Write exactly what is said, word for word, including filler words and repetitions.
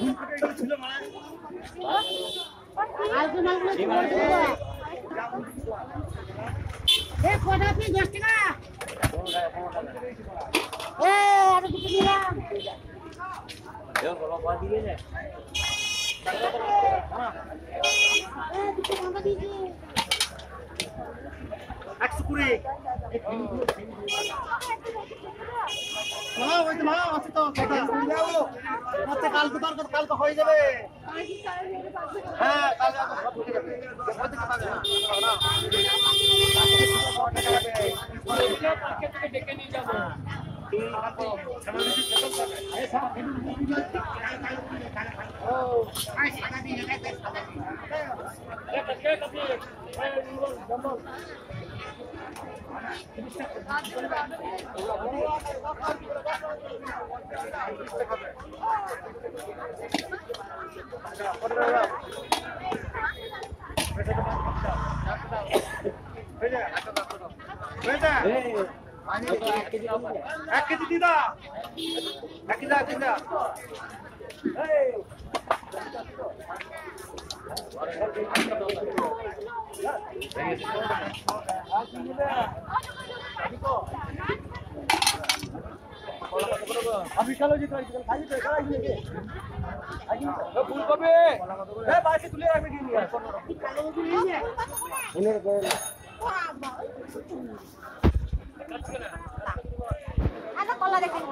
কালকে হয়ে যাবে। হ্যাঁ ডেকে নিয়ে যাবো। এক কেজি দিদা এক কেজি এক কেজি আমি চলো যেতে খালি তো খাই নিয়ে ফুল কবে এ বাসে তুলে রাখবে কি নিয়ে এনে করে আচ্ছা কলা দেখেন